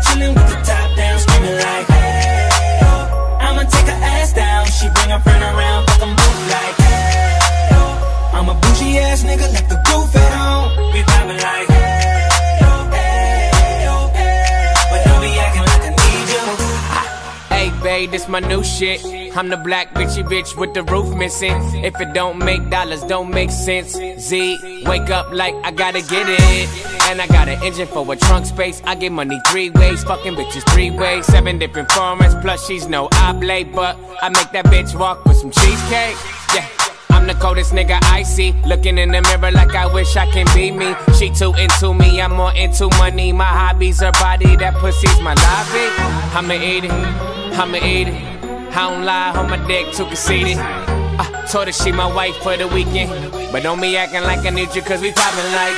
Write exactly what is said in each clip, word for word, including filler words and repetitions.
chillin' with the top down, screaming like, hey, oh. I'ma take her ass down, she bring her friend around, fuck 'em both like, hey, oh. I'm a bougie ass nigga, left the roof at home. We vibing like, hey, oh, hey, oh, hey. But don't be acting like I need you. Hey babe, this my new shit. I'm the black bitchy bitch with the roof missing. If it don't make dollars, don't make sense. Z, wake up like I gotta get it. And I got an engine for a trunk space. I get money three ways, fucking bitches three ways. Seven different formats, plus she's no oblate. But I make that bitch walk with some cheesecake. Yeah, I'm the coldest nigga I see. Looking in the mirror like I wish I can be me. She too into me, I'm more into money. My hobby's her body, that pussy's my lobby. I'ma eat it, I'ma eat it. I don't lie, on my dick too conceited. I told her she my wife for the weekend. But don't be acting like I need you, cause we poppin' like,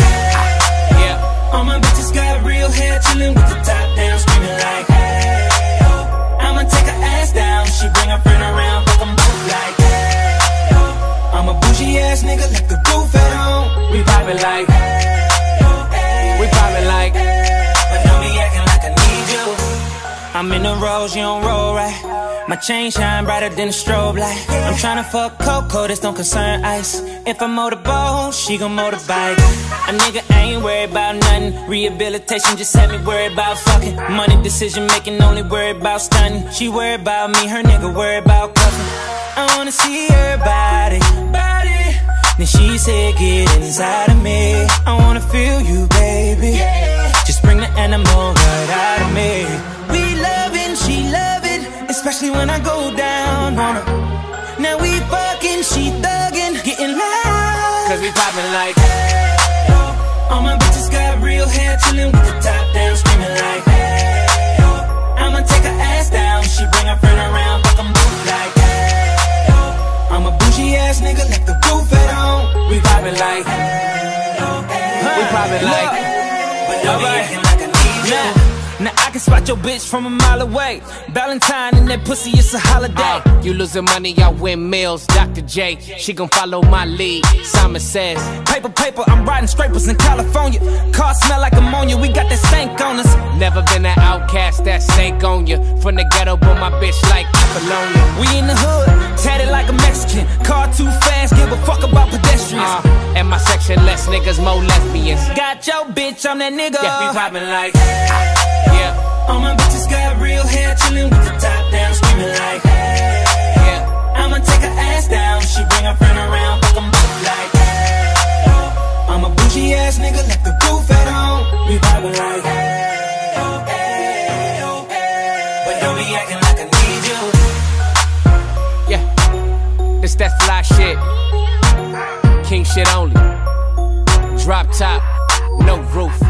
yeah. All my bitches got real hair, chillin' with the top down, screaming like, hey, oh. I'ma take her ass down, she bring her friend around, fuck 'em both like, hey, oh. I'm a bougie ass nigga, left the roof at home. We poppin' like, hey, oh, hey, we poppin' like, hey. But don't be acting like I need you. I'm in the rose, you don't roll right. My chain shine brighter than a strobe light. I'm tryna fuck Coco, this don't concern ice. If I motorboat, she gon' motorbike. A nigga ain't worried about nothing. Rehabilitation just had me worried about fucking. Money decision making, only worried about stunning. She worried about me, her nigga worried about cuffing. I wanna see her body, body. Then she said get inside of me. I wanna feel you, baby. Just bring the animal right out of me. We loving, she loving, especially when I go down on her. Now we fucking, she thuggin', getting loud. Cause we poppin' like, hey, oh. All my bitches got real hair, chillin' with the top down, screaming like, hey, oh. I'ma take her ass down, she bring her friend around, fuck 'em both like, hey, oh. I'm a bougie ass nigga, left the roof at home. we poppin' like, hey, oh, hey, we poppin' like, but don't be acting like I need you. Now, now I can spot your bitch from a mile away. Valentine and that pussy, it's a holiday. uh, you losing money, I win meals. Doctor J, she gon' follow my lead. Simon says, Paper, paper, I'm riding scrapers in California. Car smell like ammonia, we got that stank on us. never been an outcast, that snake on you. From the ghetto, but my bitch like Apollonia. We in the hood, tatted like a Mexican. Car too fast, give a fuck about pedestrians. Uh, and my section, less niggas, more lesbians. Got your bitch, I'm that nigga. Yeah, we poppin' like, yeah. All my bitches got real hair, chillin' with the top down, screaming like, hey, yeah. I'ma take her ass down, she bring her friend around, fuck 'em both like, hey, oh. I'm a bougie ass nigga, left the roof at home. We vibin' like, hey, oh, hey, oh, hey. But don't be acting like I need you. Yeah, this that fly shit. King shit only. Drop top, no roof.